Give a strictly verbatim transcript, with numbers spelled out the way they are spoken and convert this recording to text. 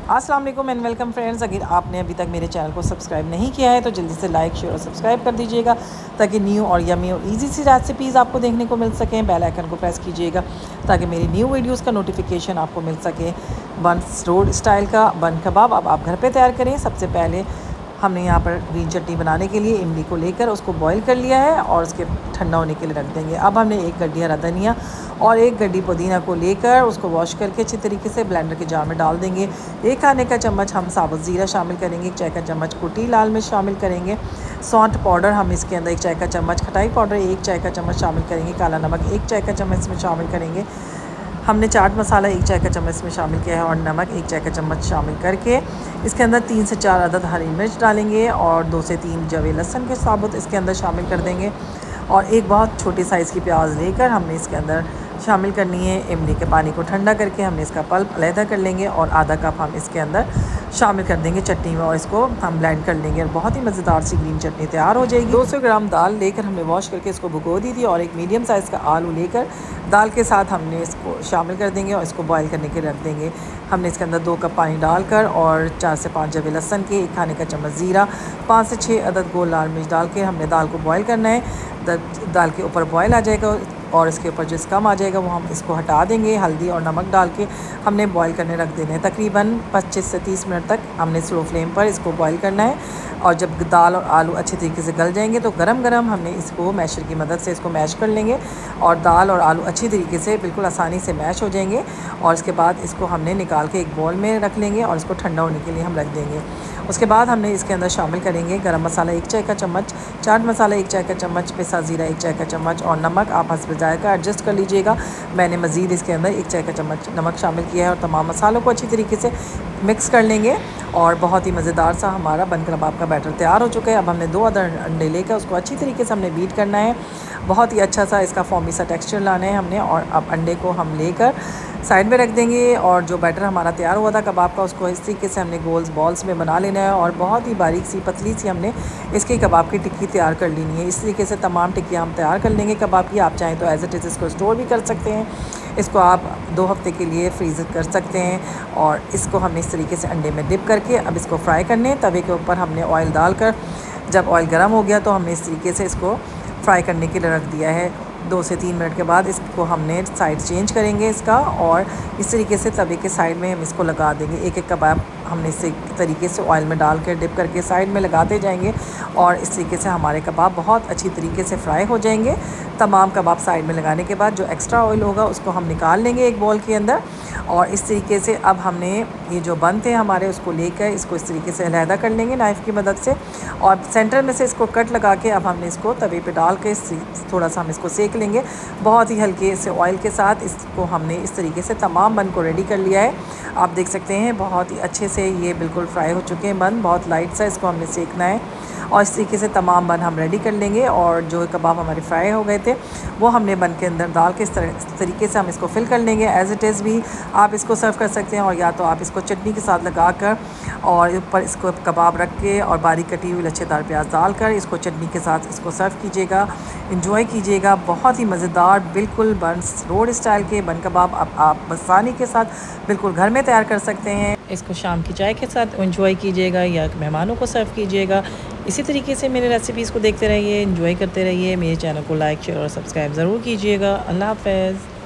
अस्सलाम वालेकुम and welcome friends. अगर आपने अभी तक मेरे चैनल को सब्सक्राइब नहीं किया है तो जल्दी से लाइक शेयर और सब्सक्राइब कर दीजिएगा ताकि न्यू और यमी और इजी सी रेसिपीज़ आपको देखने को मिल सकें। बेल आइकन को प्रेस कीजिएगा ताकि मेरी न्यू वीडियोस का नोटिफिकेशन आपको मिल सके। बन रोड स्टाइल का बन कबाब अब आप घर पे तैयार करें। सबसे पहले हमने यहाँ पर ग्रीन चटनी बनाने के लिए इमली को लेकर उसको बॉईल कर लिया है और उसके ठंडा होने के लिए रख देंगे। अब हमने एक गड्डी हरा धनिया और एक गड्डी पुदीना को लेकर उसको वॉश करके अच्छी तरीके से ब्लेंडर के जार में डाल देंगे। एक खाने का चम्मच हम साबुत ज़ीरा शामिल करेंगे, एक चाय का चम्मच कुटी लाल मिर्च शामिल करेंगे, सौंठ पाउडर हम इसके अंदर एक चाय का चम्मच, खटाई पाउडर एक चाय का चम्मच शामिल करेंगे, काला नमक एक चाय का चम्मच में शामिल करेंगे, हमने चाट मसाला एक चाय का चम्मच में शामिल किया है और नमक एक चाय का चम्मच शामिल करके इसके अंदर तीन से चार अदद हरी मिर्च डालेंगे और दो से तीन जवे लहसुन के साबुत इसके अंदर शामिल कर देंगे और एक बहुत छोटी साइज़ की प्याज लेकर हमने इसके अंदर शामिल करनी है। इमली के पानी को ठंडा करके हमने इसका पल्प अलहदा कर लेंगे और आधा कप हम इसके अंदर शामिल कर देंगे चटनी में और इसको हम ब्लेंड कर लेंगे और बहुत ही मज़ेदार सी ग्रीन चटनी तैयार हो जाएगी। दो सौ ग्राम दाल लेकर हमने वॉश करके इसको भिगो दी थी और एक मीडियम साइज़ का आलू लेकर दाल के साथ हमने इसको शामिल कर देंगे और इसको बॉयल करने के रख देंगे। हमने इसके अंदर दो कप पानी डालकर और चार से पाँच जवे लहसुन के, एक खाने का चम्मच ज़ीरा, पाँच से छः अदद गोल लाल मिर्च डाल के हमने दाल को बॉयल करना है। दाल के ऊपर बॉयल आ जाएगा और इसके ऊपर जो कम आ जाएगा वो हम इसको हटा देंगे। हल्दी और नमक डाल के हमने बॉईल करने रख देने हैं। तकरीबन पच्चीस से तीस मिनट तक हमने स्लो फ्लेम पर इसको बॉईल करना है और जब दाल और आलू अच्छी तरीके से गल जाएंगे तो गरम गरम हमने इसको मैशर की मदद से इसको मैश कर लेंगे और दाल और आलू अच्छी तरीके से बिल्कुल आसानी से मैश हो जाएंगे और इसके बाद इसको हमने निकाल के एक बॉल में रख लेंगे और इसको ठंडा होने के लिए हम रख देंगे। उसके बाद हमने इसके अंदर शामिल करेंगे गरम मसाला एक चाय का चम्मच, चाट मसाला एक चाय का चम्मच, पिसा ज़ीरा एक चाय का चम्मच और नमक आप हस्ब जायका एडजस्ट कर लीजिएगा। मैंने मज़ीद इसके अंदर एक चाय का चम्मच नमक शामिल किया है और तमाम मसालों को अच्छी तरीके से मिक्स कर लेंगे और बहुत ही मज़ेदार सा हमारा बन कबाब का बैटर तैयार हो चुका है। अब हमने दो अदर अंडे लेकर उसको अच्छी तरीके से हमने बीट करना है। बहुत ही अच्छा सा इसका फॉर्मी सा टेक्सचर लाना है हमने और अब अंडे को हम लेकर साइड में रख देंगे और जो बैटर हमारा तैयार हुआ था कबाब का उसको इस तरीके से हमने गोल्स बॉल्स में बना लेना है और बहुत ही बारीक सी पतली सी हमने इसकी कबाब की टिक्की तैयार कर लेनी है। इस तरीके से तमाम टिक्कियाँ हम तैयार कर लेंगे कबाब की। आप चाहें तो एज इट इज़ इसको स्टोर भी कर सकते हैं, इसको आप दो हफ्ते के लिए फ्रीज़ कर सकते हैं और इसको हमने इस तरीके से अंडे में डिप करके अब इसको फ्राई करने तवे के ऊपर हमने ऑयल डालकर जब ऑयल गर्म हो गया तो हमने इस तरीके से इसको फ्राई करने के लिए रख दिया है। दो से तीन मिनट के बाद इसको हमने साइड चेंज करेंगे इसका और इस तरीके से तवे के साइड में हम इसको लगा देंगे। एक एक कबाब हमने इस तरीके से ऑयल में डाल कर डिप करके साइड में लगाते जाएंगे और इस तरीके से हमारे कबाब बहुत अच्छी तरीके से फ्राई हो जाएंगे। तमाम कबाब साइड में लगाने के बाद जो एक्स्ट्रा ऑयल होगा उसको हम निकाल लेंगे एक बॉल के अंदर और इस तरीके से अब हमने ये जो बन थे हमारे उसको लेकर इसको इस तरीके से अलहदा कर लेंगे नाइफ़ की मदद से और सेंटर में से इसको कट लगा के अब हमने इसको तवे पे डाल के थोड़ा सा हम इसको सेक लेंगे बहुत ही हल्के से ऑयल के साथ। इसको हमने इस तरीके से तमाम बन को रेडी कर लिया है। आप देख सकते हैं बहुत ही अच्छे से ये बिल्कुल फ्राई हो चुके हैं बन, बहुत लाइट सा इसको हमने सेकना है और इस तरीके से तमाम बन हम रेडी कर लेंगे और जो कबाब हमारे फ्राई हो गए थे वो हमने बन के अंदर डाल के इस तरह इस तरीके से हम इसको फिल कर लेंगे। एज़ इट इज़ भी आप इसको सर्व कर सकते हैं और या तो आप इसको चटनी के साथ लगा कर और ऊपर इसको कबाब रख के और बारीक कटी हुई लच्छेदार प्याज डालकर इसको चटनी के साथ इसको सर्व कीजिएगा, इंजॉय कीजिएगा। बहुत ही मज़ेदार बिल्कुल बन रोड स्टाइल के बन कबाब अब आप आसानी के साथ बिल्कुल घर में तैयार कर सकते हैं। इसको शाम की चाय के साथ इंजॉय कीजिएगा या मेहमानों को सर्व कीजिएगा। इसी तरीके से मेरे रेसिपीज़ को देखते रहिए, इंजॉय करते रहिए। मेरे चैनल को लाइक शेयर और सब्सक्राइब ज़रूर कीजिएगा। अल्लाह हाफ़िज़।